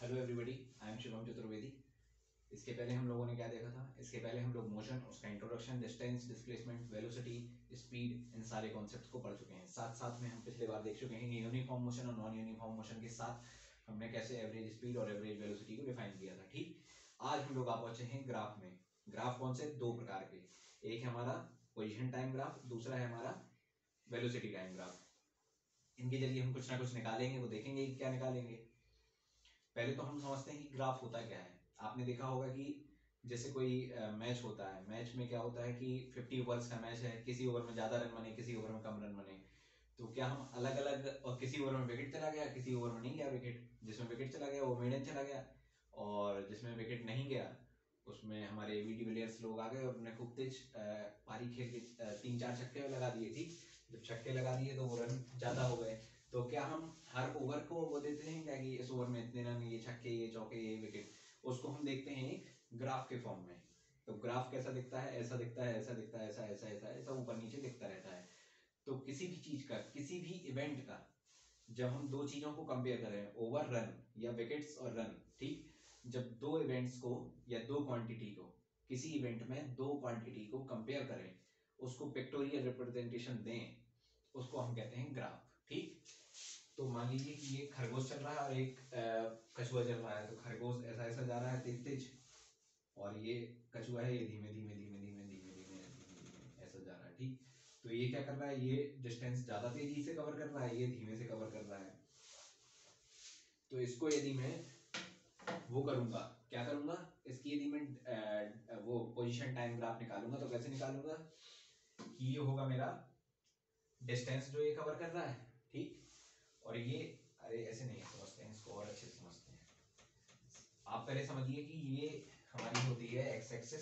Hello everybody, I am Shivam Chaturvedi. इसके पहले हम लोगों ने क्या देखा था? इसके पहले हम लोग मोशन, उसका introduction, distance, displacement, velocity, speed, इन सारे कॉन्सेप्ट्स को पढ़ चुके हैं। साथ साथ में हम पिछले बार देख चुके हैं कि यूनिफॉर्म मोशन और नॉन यूनिफॉर्म मोशन के साथ हमने कैसे एवरेज स्पीड और एवरेज वेलोसिटी को डिफाइन किया था। ठीक, आज हम लोग आ पहुंचे हैं ग्राफ में। ग्राफ कौन से? दो प्रकार के, एक है हमारा पोजिशन टाइम ग्राफ, दूसरा है हमारा वेलोसिटी टाइम ग्राफ। इनके जरिए हम कुछ ना कुछ निकालेंगे, वो देखेंगे कि क्या निकालेंगे। पहले तो हम समझते हैं कि ग्राफ होता क्या है। आपने देखा होगा कि जैसे कोई मैच होता है, मैच में क्या होता है कि 50 ओवर्स का मैच है, किसी ओवर में ज्यादा रन बने, किसी ओवर में कम रन बने, तो क्या हम अलग अलग, और किसी ओवर में विकेट चला गया, किसी ओवर में नहीं गया विकेट, जिसमें विकेट चला गया वो मेडन चला गया, और जिसमें विकेट नहीं गया उसमें हमारे एबी डिविलियर्स लोग आ गए और उन्हें खूब तेज पारी खेल के 3-4 छक्के लगा दिए। ठीक, जब छक्के लगा दिए तो वो रन ज्यादा हो गए, तो क्या हम हर ओवर को वो देते हैं क्या कि इस ओवर में इतने रन, ये छक्के, ये चौके, ये विकेट, उसको हम देखते हैं ग्राफ के फॉर्म में। तो ग्राफ कैसा दिखता है? ऐसा दिखता है, ऐसा दिखता है, ऐसा ऐसा ऐसा ऐसा ऊपर नीचे दिखता रहता है। तो किसी भी चीज का, किसी भी इवेंट का, जब हम दो चीजों को कंपेयर करें, ओवर रन या विकेट्स और रन, ठीक, जब दो इवेंट्स को या दो क्वांटिटी को, किसी इवेंट में दो क्वांटिटी को कंपेयर करें, उसको पिक्टोरियल रिप्रेजेंटेशन दें, उसको हम कहते हैं ग्राफ। ठीक, तो मान लीजिए कि ये खरगोश चल रहा है और एक कछुआ चल रहा है, तो खरगोश ऐसा ऐसा जा रहा है तेज तेज, और ये कछुआ है ये धीमे धीमे धीमे धीमे धीमे धीमे धीमे ऐसा जा रहा है। ठीक, तो ये क्या कर रहा है? ये डिस्टेंस ज्यादा तेजी से कवर कर रहा है, ये धीमे से कवर कर रहा है। तो इसको यदि मैं वो करूंगा, क्या करूंगा, इसकी यदि मैं वो पोजीशन टाइम ग्राफ निकालूंगा, तो कैसे निकालूंगा कि ये होगा मेरा डिस्टेंस जो ये कवर कर रहा है। ठीक, और ये, अरे ऐसे नहीं समझते हैं इसको, और अच्छे से समझते हैं। आप पहले समझिए कि ये हमारी होती है एक्स एक्सिस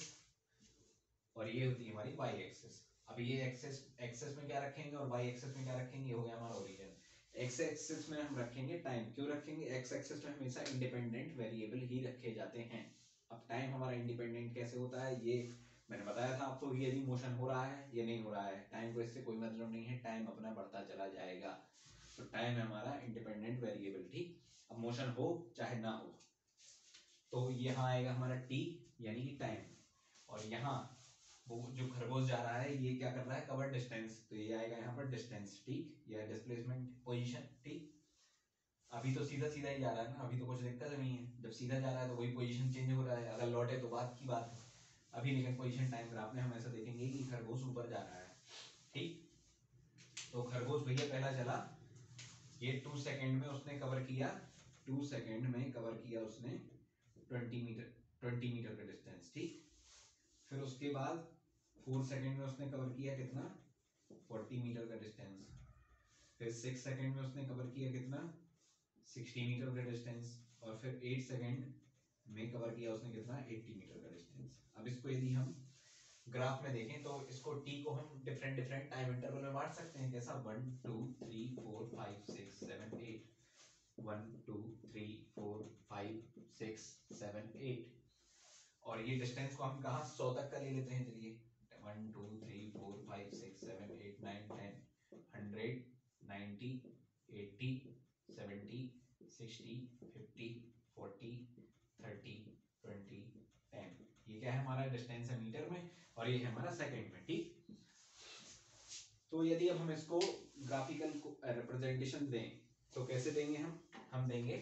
और ये होती है हमारी वाई एक्सिस। अब ये एक्सिस एक्सिस में क्या रखेंगे और वाई एक्सिस में क्या रखेंगे? ये हो गया हमारा ओरिजिन। एक्स एक्सिस में हम रखेंगे टाइम। क्यों रखेंगे? एक्स एक्सिस में हमेशा इंडिपेंडेंट वेरिएबल ही रखे जाते हैं। अब टाइम हमारा इंडिपेंडेंट कैसे होता है? ये मैंने बताया था आपको, यदि मोशन हो रहा है या नहीं हो रहा है, टाइम को इससे कोई मतलब नहीं है, टाइम अपना बढ़ता चला जाएगा। तो टाइम है हमारा इंडिपेंडेंट वेरिएबल। ठीक, अब मोशन हो चाहे ना हो, तो यहाँ आएगा हमारा टी यानी कि टाइम, और यहाँ वो जो खरगोश जा रहा है ये क्या कर रहा है? कवर डिस्टेंस, तो ये आएगा यहाँ पर डिस्टेंस। ठीक, या डिस्प्लेसमेंट पोजीशन। ठीक, अभी तो सीधा सीधा ही जा रहा है ना, अभी तो कुछ दिक्कत नहीं है। जब सीधा जा रहा है तो वही पोजीशन चेंज हो रहा है, अगर लौटे तो बात की बात है। अभी लेकिन पोजीशन टाइम ग्राफ में हम ऐसा देखेंगे कि खरगोश ऊपर जा रहा है। ठीक, तो खरगोश भैया पहला चला, ये 2 सेकंड में उसने कवर किया, 2 सेकंड में कवर किया उसने 20 मीटर का डिस्टेंस। ठीक, फिर उसके बाद 4 सेकंड में उसने कवर किया कितना? 40 मीटर का डिस्टेंस। फिर 6 सेकंड में उसने कवर किया कितना? 60 मीटर का डिस्टेंस। और फिर 8 सेकंड में कवर किया उसने कितना? 80 मीटर का डिस्टेंस। अब इसको यदि हम ग्राफ में देखें तो इसको टी को हम डिफरेंट डिफरेंट टाइम इंटरवल में बांट सकते हैं। कैसा? 1 2 3 4 5 6 7 8, 1 2 3 4 5 6 7 8, और ये डिस्टेंस को हम कहा 100 तक का ले लेते हैं। चलिए 1 2 3 4 5 6 7 8 9 10 100 90 80 70 60 50 40 30 20 10। ये क्या है? हमारा डिस्टेंस है मीटर में, और ये है हमारा सेकंड में। ठीक, तो यदि अब हम इसको ग्राफिकल रिप्रेजेंटेशन दें तो कैसे देंगे? हम देंगे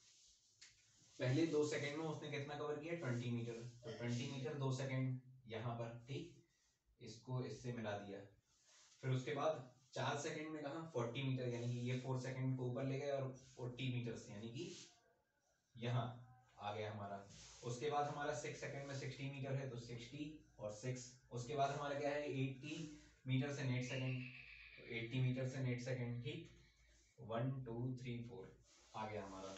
पहले 2 सेकंड में उसने कितना कवर किया? 20 मीटर, तो 20 मीटर 2 सेकंड यहां पर। ठीक, इसको इससे मिला दिया। फिर उसके बाद 4 सेकंड में कहा 40 मीटर, यानी कि ये 4 सेकंड को ऊपर ले गए और 40 मीटर से यानी कि यहाँ आ गया हमारा। उसके बाद हमारा 6 सेकंड में 60 मीटर है, तो 60 और 6। उसके बाद हमारा क्या है? 80 मीटर से नेट सेकंड, तो 80 मीटर से नेट सेकंड। ठीक, 1 2 3 4 आ गया हमारा।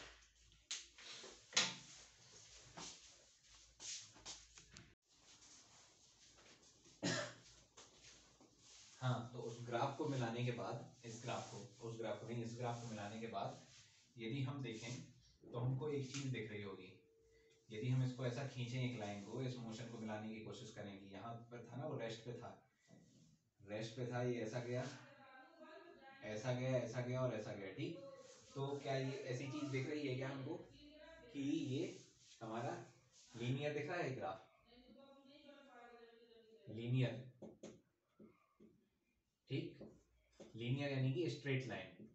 हाँ, तो उस ग्राफ को मिलाने के बाद, इस ग्राफ को, उस ग्राफ को नहीं, इस ग्राफ को मिलाने के बाद यदि हम देखें तो हमको एक चीज दिख रही होगी। यदि हम इसको ऐसा खींचें, एक लाइन को, इस मोशन को मिलाने की कोशिश करेंगे, यहाँ पर था ना वो रेस्ट पे था, रेस्ट पे था, ये ऐसा गया, ऐसा गया, ऐसा गया और ऐसा गया। ठीक, तो क्या ये ऐसी चीज दिख रही है क्या हमको? कि ये हमारा लीनियर दिख रहा है ग्राफ, लीनियर, ठीक, लीनियर यानी कि स्ट्रेट लाइन।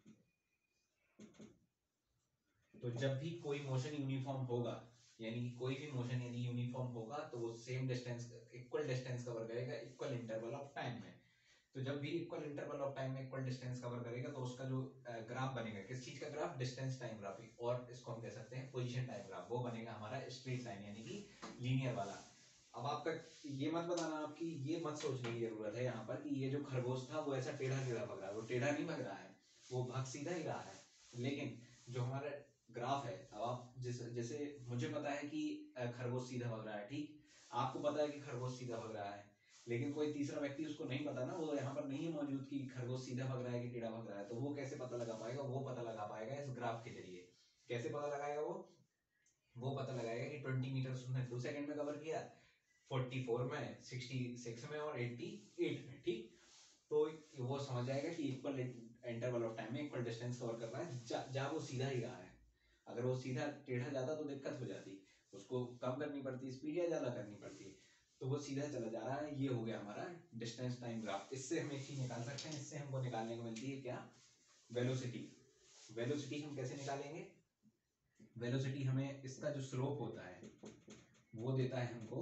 तो जब भी कोई मोशन यूनिफॉर्म होगा, यानी कि कोई भी मोशन यदि यूनिफॉर्म होगा तो वो same distance, equal distance cover करेगा इक्वल इंटरवल ऑफ टाइम में। तो जब भी इक्वल इंटरवल ऑफ टाइम में इक्वल डिस्टेंस कवर करेगा तो उसका जो ग्राफ बनेगा, किस चीज का ग्राफ, डिस्टेंस टाइम ग्राफ, और इसको हम कह सकते हैं पोजीशन टाइम ग्राफ, वो बनेगा हमारा स्ट्रेट लाइन यानी कि लीनियर वाला। अब आपका ये मत बताना, आपकी ये मत सोचने की जरूरत है यहाँ पर कि ये जो खरगोश था वो ऐसा टेढ़ा टेढ़ा भग रहा है, वो टेढ़ा नहीं भग रहा है, वो भाग सीधा ही रहा है। लेकिन जो हमारा ग्राफ है, अब आप जैसे मुझे पता है कि खरगोश सीधा भग रहा है, ठीक, आपको पता है कि खरगोश सीधा भग रहा है, लेकिन कोई तीसरा व्यक्ति उसको नहीं पता ना, वो यहाँ पर नहीं है मौजूद कि खरगोश सीधा भग रहा है कि टेढ़ा भग रहा है, तो वो कैसे पता लगा पाएगा, वो पता लगा पाएगा इस ग्राफ के जरिए। कैसे पता लगाएगा वो पता लगाएगा कि 20 मीटर उसने 2 सेकंड में कवर किया, 44 में, 66 में और 88 में, ठीक, तो वो समझ जाएगा कि इक्वल इंटरवल ऑफ टाइम में इक्वल डिस्टेंस कवर कर रहा है, जहाँ वो सीधा ही रहा है। अगर वो सीधा टेढ़ा जाता तो दिक्कत हो जाती, उसको कम करनी पड़ती स्पीड या ज्यादा करनी पड़ती, तो वो सीधा चला जा रहा है। ये हो गया हमारा डिस्टेंस टाइम ग्राफ। इससे हम एक चीज निकाल सकते हैं, इससे हमको निकालने को मिलती है क्या, वेलोसिटी। वेलोसिटी हम कैसे निकालेंगे, वेलोसिटी हमें इसका जो स्लोप होता है वो देता है हमको,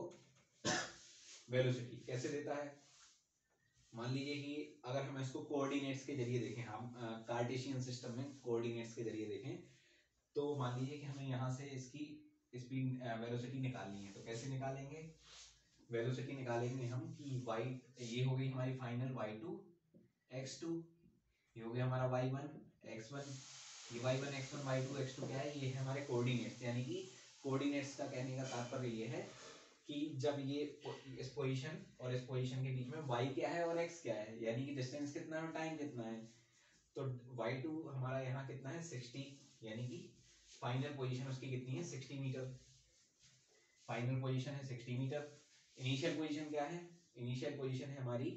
वेलोसिटी कैसे देता है, मान लीजिए कि अगर हम इसको कोऑर्डिनेट्स के जरिए देखें, हम कार्टेशियन सिस्टम में कोऑर्डिनेट्स के जरिए देखें, तो मान लीजिए कि हमें यहाँ से इसकी स्पीड वेलोसिटी निकालनी है, तो कैसे निकालेंगे, वेलोसिटी निकालेंगे हम कि y, ये हो गई हमारी फाइनल y2 x2, ये हो गया हमारा y1 x1, ये y1 x1 y2 x2 क्या है, ये है हमारे कोऑर्डिनेट्स। यानी कि कोऑर्डिनेट्स का कहने का तात्पर्य ये है कि जब ये इस पोजीशन और इस पोजीशन के बीच में y क्या है और x क्या है, यानी कि डिस्टेंस कितना है और टाइम कितना है, तो y2 हमारा यहाँ कितना है 60, यानी कि फाइनल पोजीशन उसकी कितनी है 60 मीटर, फाइनल पोजीशन है 60 मीटर। इनिशियल पोजीशन क्या है, इनिशियल पोजीशन है हमारी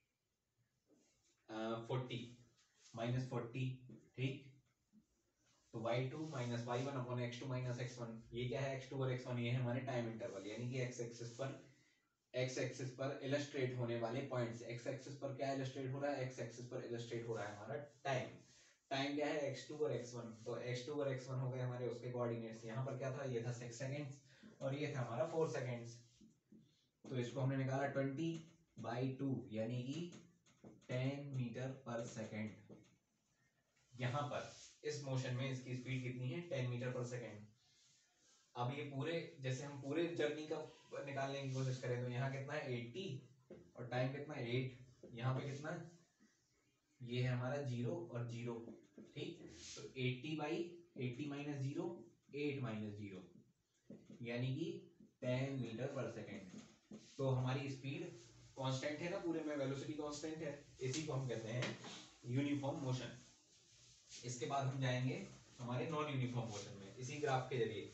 40 माइनस 40, ठीक, तो y2 minus y1 upon x2 minus x1, ये क्या है x2 और x1, ये है हमारे टाइम इंटरवल, यानी कि x एक्सिस पर इलस्ट्रेट होने वाले पॉइंट्स। x एक्सिस पर क्या इलस्ट्रेट हो रहा है, x एक्सिस पर इलस्ट्रेट हो रहा है हमारा टाइम। टाइम क्या है x2 और x1, तो x2 और x1 हो गए हमारे उसके कोऑर्डिनेट्स। यहाँ पर क्या था, ये था 6 सेकंड्स और ये था हमारा 4 सेकंड्स, तो इसको हमने निकाला 20/2 यानी कि 10 मीटर पर सेकंड। यहाँ पर इस मोशन में इसकी स्पीड कितनी है 10 मीटर पर सेकंड। अब ये पूरे, जैसे हम पूरे जर्नी का निकालने की कोशिश करें तो यहाँ कितना है 80 और टाइम कितना है 8, यहाँ पे कितना, ये है हमारा 0 और 0, ठीक, तो 80/80 माइनस 0 8 माइनस 0 यानी कि 10 मीटर पर सेकंड। तो हमारी स्पीड कांस्टेंट है ना, पूरे में वेलोसिटी कांस्टेंट है, इसी को हम कहते हैं यूनिफॉर्म मोशन। इसके बाद हम जाएंगे हमारे नॉन यूनिफॉर्म मोशन में, इसी ग्राफ के जरिए।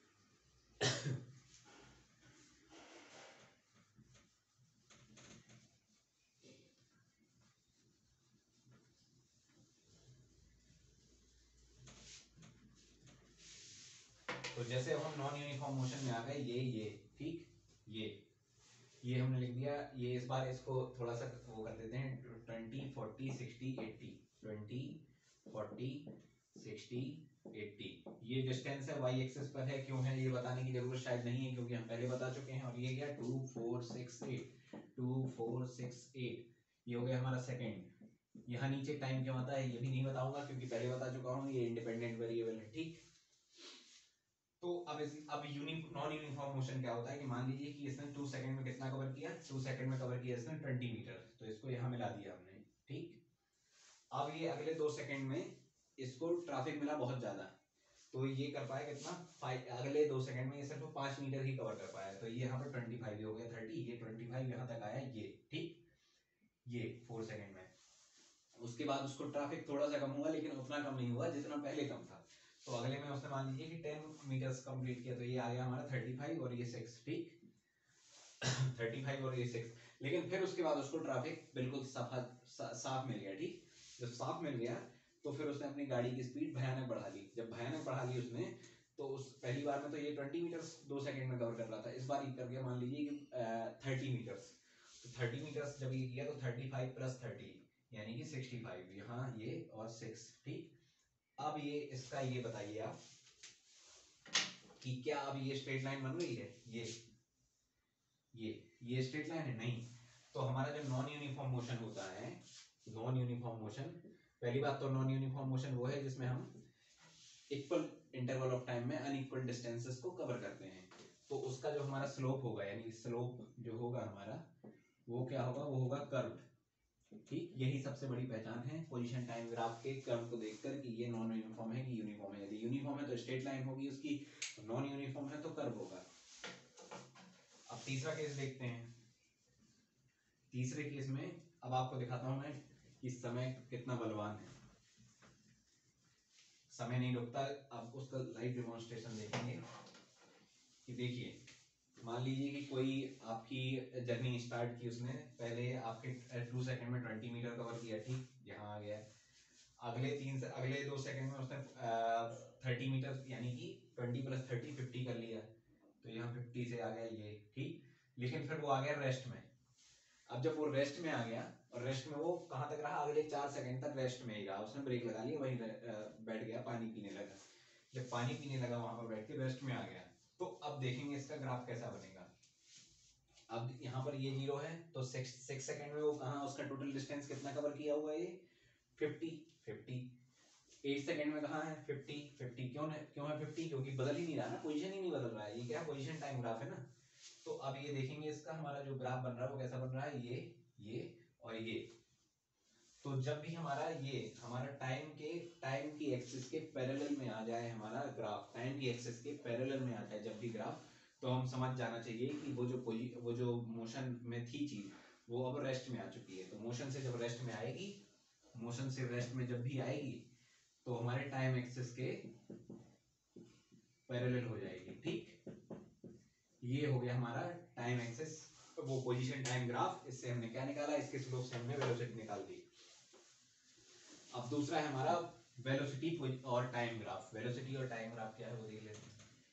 तो जैसे अब हम नॉन यूनिफॉर्म मोशन में आ गए, ये ठीक, ये हमने लिख दिया। ये इस बार इसको थोड़ा सा वो कर देते हैं 20 40 60 80, 20 40 60 80। ये डिस्टेंस है वाई एक्सिस पर है, क्यों है ये बताने की जरूरत शायद नहीं है क्योंकि हम पहले बता चुके हैं। और ये क्या 2 4 6 8, 2 4 6 8, ये हो गया हमारा सेकंड। यहाँ नीचे टाइम क्या होता है ये भी नहीं बताऊंगा क्योंकि पहले बता चुका हूँ, ये इंडिपेंडेंट वेरिएबल है, ठीक। तो अब नॉन यूनिफॉर्म मोशन क्या होता है कि मान लीजिए कि इसने 2 सेकंड में कितना कवर किया, 2 सेकंड में कवर किया इसने 20 मीटर, तो इसको यहाँ मिला दिया हमने, ठीक। अब ये अगले 2 सेकंड में इसको ट्रैफिक मिला बहुत ज्यादा, तो ये कर पाया कितना, अगले 2 सेकंड में ये सिर्फ 5 मीटर ही कवर कर पाया, तो ये यहाँ पर 25 हो गया 30, ये 25 यहाँ तक आया ये, ठीक, ये 4 सेकंड में। उसके बाद उसको ट्रैफिक थोड़ा सा कम हुआ लेकिन उतना कम नहीं हुआ जितना पहले कम था, तो अगले में उसने मान लीजिए कि 10 मीटर्स कंप्लीट किया, तो ये आ गया हमारा 35 और ये 6, ठीक, 35 और ये 6। लेकिन फिर उसके बाद उसको ट्रैफिक बिल्कुल साफ मिल गया, ठीक। जब साफ मिल गया तो फिर उसने अपनी गाड़ी की स्पीड भयानक बढ़ा ली। जब भयानक बढ़ा ली उसने, तो उस पहली बार में तो ये 20 मीटर्स 2 सेकंड में कवर कर रहा था, इस बार ये कर गया मान लीजिए कि 30 मीटर्स। तो 30 मीटर्स जब ये किया तो 35 + 30 यानी कि 65, यहाँ ये और 6, ठीक। अब ये इसका ये बताइए आप कि क्या अब ये स्ट्रेट लाइन बन रही है, ये स्ट्रेट लाइन है नहीं। तो हमारा जो नॉन यूनिफॉर्म मोशन होता है, नॉन यूनिफॉर्म मोशन, पहली बात तो नॉन यूनिफॉर्म मोशन वो है जिसमें हम इक्वल इंटरवल ऑफ टाइम में अनइक्वल डिस्टेंसेस को कवर करते हैं। तो उसका जो हमारा स्लोप होगा, यानी स्लोप जो होगा हमारा वो क्या होगा, वो होगा कर्व, ठीक। यही सबसे बड़ी पहचान है पोजीशन टाइम ग्राफ के कर्व को देखकर कि ये नॉन यूनिफॉर्म है कि यूनिफॉर्म है। यदि यूनिफॉर्म है तो स्ट्रेट लाइन होगी उसकी, नॉन यूनिफॉर्म है तो कर्व होगा। अब तीसरा केस देखते हैं। तीसरे केस में अब आपको दिखाता हूं मैं कि समय कितना बलवान है। समय नहीं रुकता, आप उसका लाइव डेमोन्स्ट्रेशन देखेंगे कि देखिए मान लीजिए कि कोई आपकी जर्नी स्टार्ट की उसने, पहले आपके 2 सेकंड में 20 मीटर कवर किया, ठीक, यहाँ आ गया। अगले 2 सेकंड में उसने 30 मीटर यानी कि 20 + 30 50 कर लिया, तो यहाँ 50 से आ गया ये, ठीक। लेकिन फिर वो आ गया रेस्ट में। अब जब वो रेस्ट में आ गया और रेस्ट में वो कहाँ तक रहा, अगले 4 सेकंड तक रेस्ट में ही रहा, उसने ब्रेक लगा लिया, वहीं बैठ गया, पानी पीने लगा। जब पानी पीने लगा वहां पर बैठ के रेस्ट में आ गया, तो अब देखेंगे इसका ग्राफ कैसा बनेगा। अब यहाँ पर ये 0 है तो 6 सेकंड में वो कहाँ, उसका टोटल डिस्टेंस कितना कवर किया हुआ है, ये 50। 8 सेकंड में कहाँ है 50। क्यों है 50? क्योंकि बदल ही नहीं रहा ना, पोजीशन ही नहीं बदल रहा है, ये क्या पोजीशन टाइम ग्राफ है ना। तो अब ये देखेंगे इसका हमारा जो ग्राफ बन रहा है वो कैसा बन रहा है, ये और ये। तो जब भी हमारा टाइम की एक्सिस के पैरेलल में आ जाए हमारा ग्राफ, टाइम की एक्सिस के पैरेलल में आ जाए जब भी ग्राफ, तो हम समझ जाना चाहिए कि वो जो मोशन में थी चीज वो अब रेस्ट में आ चुकी है। तो मोशन से जब रेस्ट में आएगी, मोशन से रेस्ट में जब भी आएगी तो हमारे टाइम एक्सिस के पैरेलल हो जाएगी, ठीक। ये हो गया हमारा टाइम एक्सिस, वो पोजीशन टाइम ग्राफ। इससे हमने क्या निकाला, इसके स्लोप से हमने वेलोसिटी निकाल दी। अब दूसरा है हमारा वेलोसिटी और टाइम ग्राफ। वेलोसिटी और टाइम ग्राफ क्या है वो देख लेते हैं।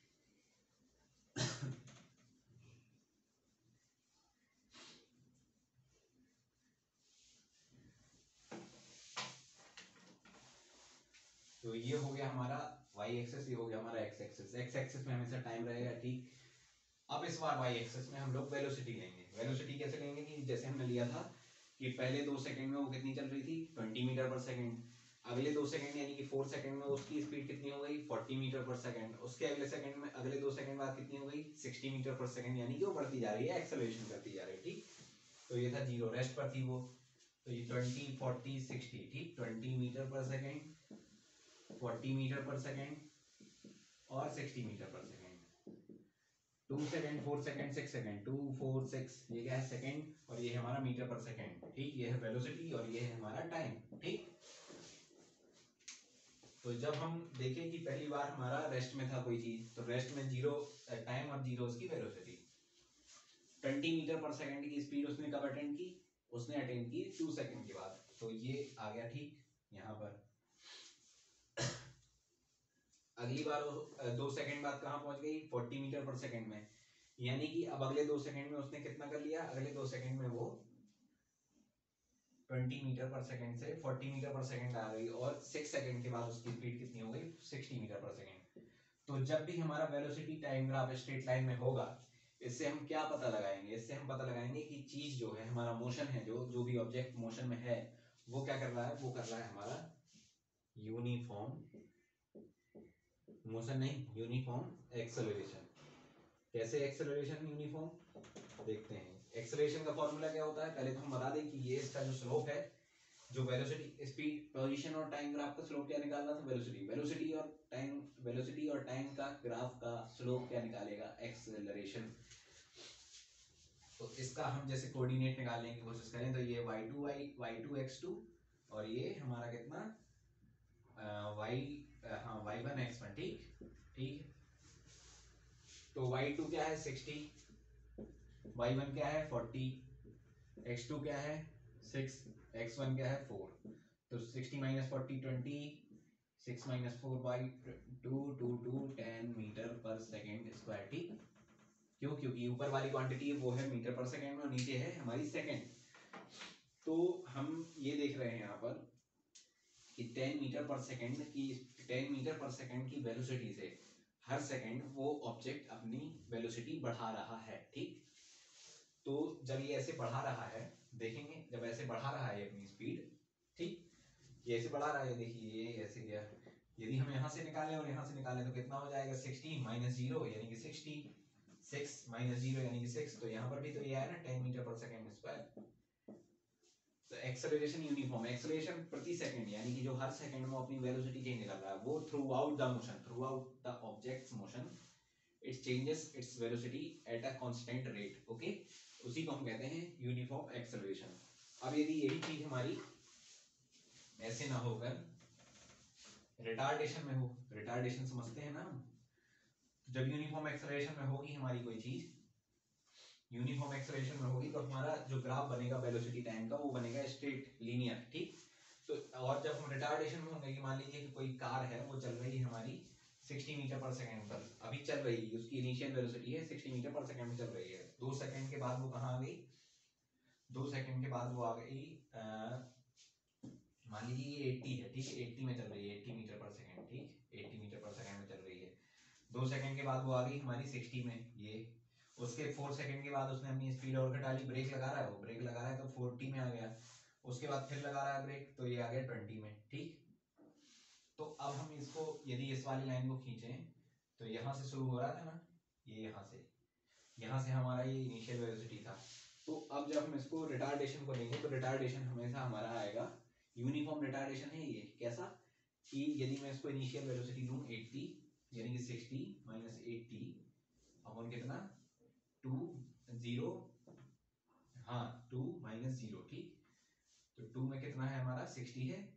तो ये हो गया हमारा y एक्सिस, ये हो गया हमारा x एक्सिस। x एक्सिस में हमेशा टाइम रहेगा, ठीक। अब इस बार y एक्सिस में हम लोग वेलोसिटी लेंगे। वेलोसिटी कैसे लेंगे कि जैसे हमने लिया था कि पहले 2 सेकंड में वो कितनी चल रही थी, 20 मीटर पर सेकंड। अगले 2 सेकंड यानी कि 4 सेकंड में उसकी स्पीड कितनी हो गई, 40 मीटर पर सेकंड। उसके अगले 2 सेकंड बाद कितनी हो गई, 60 मीटर पर सेकंड, यानी कि वो बढ़ती जा रही है, एक्सेलरेशन करती जा रही है, ठीक। तो ये था 0, रेस्ट पर थी वो। तो ये 20 40 60, ठीक, 20 मीटर पर सेकंड, 40 मीटर पर सेकंड और 60 मीटर पर सेकंड। 2 सेकंड 4 सेकंड 6 सेकंड, 2 4 6, ये क्या है सेकंड, और ये है हमारा मीटर पर सेकंड, ठीक। ये है वेलोसिटी और ये है हमारा टाइम, ठीक। तो जब हम देखें कि पहली बार हमारा रेस्ट में था कोई चीज, तो रेस्ट में 0 टाइम और 0 उसकी वेलोसिटी। 20 मीटर पर सेकंड की स्पीड उसने कब अटेंड की, उसने अटेंड की 2 सेकंड के बाद। तो ये आ गया, ठीक, यहाँ पर। अगली बार 2 सेकंड बाद कहाँ पहुंच गई, 40 मीटर पर सेकंड में, यानी कि अब अगले 2 सेकंड में उसने कितना कर लिया, अगले 2 सेकंड में वो 20 मीटर पर सेकंड से 40 मीटर पर सेकंड आ गई, और 6 सेकंड के बाद उसकी स्पीड कितनी हो गई, 60 मीटर पर सेकंड। तो जब भी हमारा velocity time graph straight line में होगा, इससे हम क्या पता लगाएंगे, इससे हम पता लगाएंगे कि चीज जो है हमारा मोशन है, जो भी ऑब्जेक्ट मोशन में है वो क्या कर रहा है, वो कर रहा है हमारा यूनिफॉर्म मोशन, नहीं यूनिफॉर्म एक्सेलरेशन। कैसे एक्सेलरेशन यूनिफॉर्म, देखते हैं। एक्सेलरेशन का फॉर्मूला क्या होता है, पहले तो हम बता दें कि ये इसका जो स्लोप है, जो वेलोसिटी स्पीड पोजीशन और टाइम ग्राफ का स्लोप क्या निकालना था, वेलोसिटी और टाइम का ग्राफ का स्लोप क्या निकालेगा, एक्सेलरेशन। तो इसका हम जैसे कोऑर्डिनेट निकालने की कोशिश करें तो ये y2 x2 और ये हमारा कितना y1 x1, ठीक। तो y2 क्या है 60, y1 क्या है 40, x2 क्या है 6, x1 क्या है 4। तो 60 - 40 20, 6 - 4/2 10 मीटर पर सेकेंड स्क्वायर। ठीक, क्यों? क्योंकि ऊपर वाली क्वांटिटी है वो है मीटर पर सेकेंड में और नीचे है हमारी सेकेंड। तो हम ये देख रहे हैं यहाँ पर कि 10 मीटर पर सेकेंड की वेलोसिटी से हर सेकेंड वो ऑब्जेक्ट अपनी वेलोसिटी बढ़ा रहा है। ठीक, तो जब ये ऐसे बढ़ा रहा है, देखेंगे जब ऐसे बढ़ा रहा है अपनी स्पीड, ठीक, ये ऐसे बढ़ा रहा है, देखिए ये ऐसे गया। यदि हम यहाँ से निकालें और यहाँ से निकालें तो कितना हो जाएगा? 16 - 0 यानी कि 60, 6 - 0 यानी कि 6। तो यहाँ पर भी तो ये आया ना 10 मीटर पर सेकेंड स्क्वायर। तो एक्सेलरेशन यूनिफॉर्म, एक्सेलरेशन प्रति सेकंड यानी कि जो हर सेकंड में अपनी वेलोसिटी चेंज कर रहा है वो throughout the motion, throughout the object's motion it changes its velocity at a constant rate. Okay, उसी को हम कहते हैं यूनिफॉर्म एक्सेलरेशन। अब यदि यही चीज हमारी ऐसे ना होकर रिटार्डेशन में हो, रिटार्डेशन समझते हैं ना हम, जब यूनिफॉर्म एक्सेलरेशन में होगी हमारी कोई चीज, यूनिफॉर्म एक्सेलरेशन में होगी तो हमारा जो ग्राफ बनेगा वेलोसिटी टाइम का वो बनेगा स्ट्रेट लीनियर। ठीक, तो और जब हम रिटार्डेशन में होंगे कि मान लीजिए कि कोई कार है वो चल रही है हमारी 60 मीटर पर सेकंड पर, अभी चल रही है, उसकी इनिशियल वेलोसिटी है 60 मीटर पर सेकंड में चल रही है। 2 सेकंड के बाद वो कहाँ आ गई? 2 सेकंड के बाद वो आ गई, मान लीजिए ये 80 है। ठीक, 80 में चल रही है, 80 मीटर पर सेकंड। ठीक, 80 मीटर पर सेकंड में चल रही है। 2 सेकंड के बाद वो आ गई हमारी 60 में, ये उसके 4 सेकंड के बाद उसने अपनी स्पीड और घटा ली, ब्रेक लगा रहा है, वो ब्रेक लगा रहा है तो 40 में आ गया। उसके बाद फिर लगा रहा है ब्रेक तो ये आ गया 20 में। ठीक, तो अब हम इसको यदि इस वाली लाइन को खींचें तो यहाँ से शुरू हो रहा था ना, ये यहाँ से हमारा ये इनिशियल वेलोसिटी था। तो अब जब हम इसको रिटार्डेशन को लेंगे तो रिटार्डेशन हमेशा हमारा आएगा, यूनिफॉर्म रिटार्डेशन है ये। कैसा? कि यदि मैं इसको इनिशियल वेलोसिटी दूं 80 यानी कि 60 - 80 अपन कितना 2 0, हाँ 2 - 0। ठीक, तो 2 में कितना है हमारा 60 है,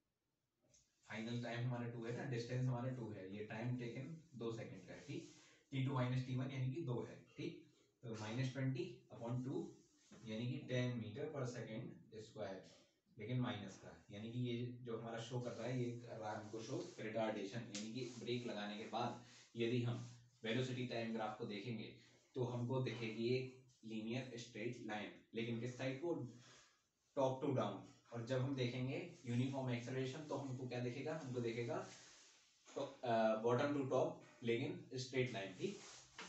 फाइनल टाइम हमारा 2 है ना, डिस्टेंस हमारा 2 है, ये टाइम टेकन 2 सेकंड का है। ठीक, t2 - t1 यानी कि 2 है। ठीक, तो -20/2 यानी कि 10 मीटर पर सेकंड स्क्वायर, लेकिन माइनस का, यानी कि ये जो हमारा शो कर रहा है ये कर रहा है हमको शो रिटार्डेशन, यानी कि ब्रेक लगाने के बाद यदि हम वेलोसिटी टाइम ग्राफ को देखेंगे तो हमको दिखेगी एक लीनियर स्ट्रेट लाइन, लेकिन किस साइड को? Top to down. और जब हम देखेंगे यूनिफॉर्म एक्सेलरेशन तो हमको क्या दिखेगा? हमको दिखेगा तो बॉटम टू टॉप लेकिन स्ट्रेट लाइन। ठीक,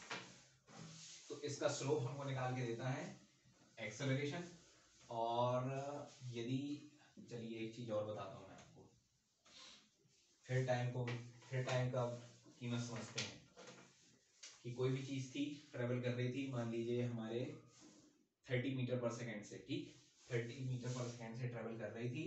तो इसका स्लोप हमको निकाल के देता है एक्सेलरेशन। और यदि चलिए एक चीज और बताता हूँ मैं आपको, फिर टाइम का कीमत समझते हैं कि कोई भी चीज थी ट्रेवल कर रही थी, मान लीजिए हमारे 30 मीटर पर सेकेंड से। ठीक, 30 मीटर पर सेकेंड से ट्रेवल कर रही थी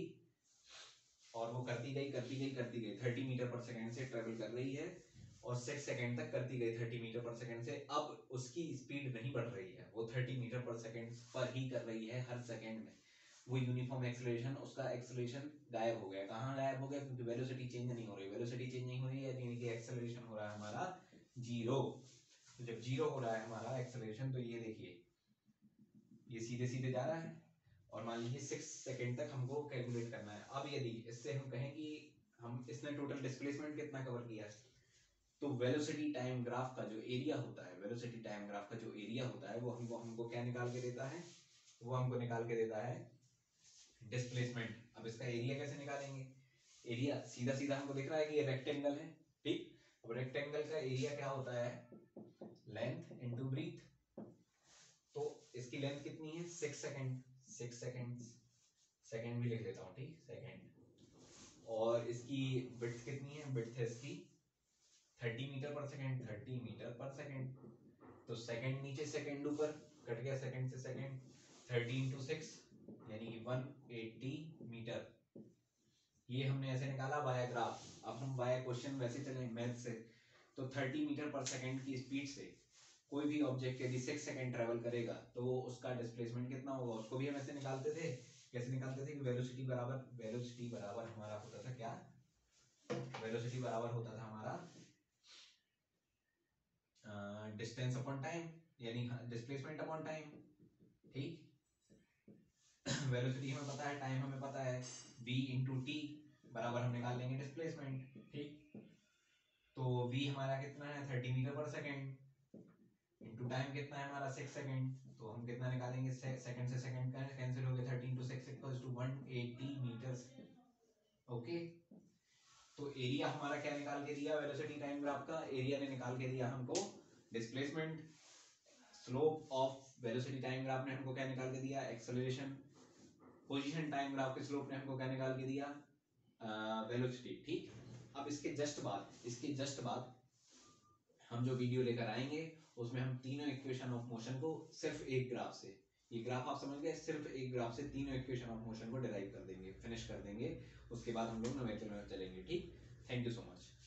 और वो करती गई 30 मीटर पर सेकेंड से ट्रेवल कर रही है और 6 सेकेंड तक करती गई 30 मीटर पर सेकेंड से। अब उसकी स्पीड नहीं बढ़ रही है, वो 30 मीटर पर सेकेंड पर ही कर रही है हर सेकेंड में। वो यूनिफॉर्म एक्सेलरेशन, उसका एक्सेलरेशन गायब हो गया। कहाँ गायब हो गया? क्योंकि वेलोसिटी चेंज नहीं हो रही, वेलोसिटी चेंज नहीं हो रही है यानी कि एक्सेलरेशन हो रहा है हमारा 0। तो जब 0 हो रहा है हमारा एक्सेलरेशन तो ये देखिए ये सीधे सीधे जा रहा है और मान लीजिए 6 सेकंड तक हमको कैलकुलेट करना है। अब यदि इससे हम कहें कि हम इसने टोटल डिस्प्लेसमेंट कितना कवर किया है, तो वेलोसिटी टाइम ग्राफ का जो एरिया होता है, वेलोसिटी टाइम ग्राफ का जो एरिया होता है वो हमको क्या निकाल के देता है? वो हमको निकाल के देता है डिस्प्लेसमेंट। अब इसका एरिया कैसे निकालेंगे? एरिया सीधा सीधा हमको दिख रहा है कि ये रेक्टेंगल है। ठीक, अब रेक्टेंगल का एरिया क्या होता है? Length into breadth. तो इसकी लेंथ कितनी है? 6 सेकंड, 6 सेकंड भी लिख लेता हूँ। ठीक, सेकंड। और इसकी विड्थ कितनी है? विड्थ है इसकी 30 मीटर पर सेकंड, 30 मीटर पर सेकंड। तो सेकंड नीचे सेकंड ऊपर, कट गया सेकंड से सेकंड, 30 × 6 यानी कि 180 मीटर। ये हमने ऐसे निकाला वाया ग्राफ। अब हम वाया क्वेश्चन वैसे चले मैथ से, तो 30 मीटर पर सेकंड की स्पीड से कोई भी ऑब्जेक्ट यदि 6 सेकंड ट्रेवल करेगा तो उसका डिस्प्लेसमेंट कितना होगा? उसको भी हम ऐसे निकालते थे। कैसे निकालते थे? कि वेलोसिटी बराबर हमारा होता था क्या? वेलोसिटी बराबर होता था हमारा डिस्टेंस अपॉन टाइम, यानी डिस्प्लेसमेंट अपॉन टाइम। ठीक, वेलोसिटी हमें पता है, टाइम हमें पता है, v × t। बराबर हम निकाल लेंगे डिस्प्लेसमेंट, ठीक। तो v हमारा कितना है 30 मीटर पर सेकेंड, इनटू टाइम कितना है हमारा 6 सेकेंड, तो हम कितना निकालेंगे, सेकंड से सेकंड कैंसिल हो गया, 13 × 6 इक्वल्स टू 180 मीटर। ओके, तो एरिया हमारा क्या निकाल के दिया, वेलोसिटी टाइम ग्राफ का एरिया ने निकाल के दिया हमको displacement, slope of velocity time graph ने हमको क्या निकाल के दिया, एक्सेलरेशन, पोजीशन टाइम ग्राफ के स्लोप ने हमको क्या निकाल के दिया, वेलोसिटी, ठीक। अब इसके जस्ट बाद हम जो वीडियो लेकर आएंगे उसमें हम तीनों इक्वेशन ऑफ मोशन को सिर्फ एक ग्राफ से, ये ग्राफ आप समझ गए, सिर्फ एक ग्राफ से तीनों इक्वेशन ऑफ मोशन को डिराइव कर देंगे, फिनिश कर देंगे, उसके बाद हम लोग न्यूमेरिकल में चलेंगे, ठीक। Thank you so much.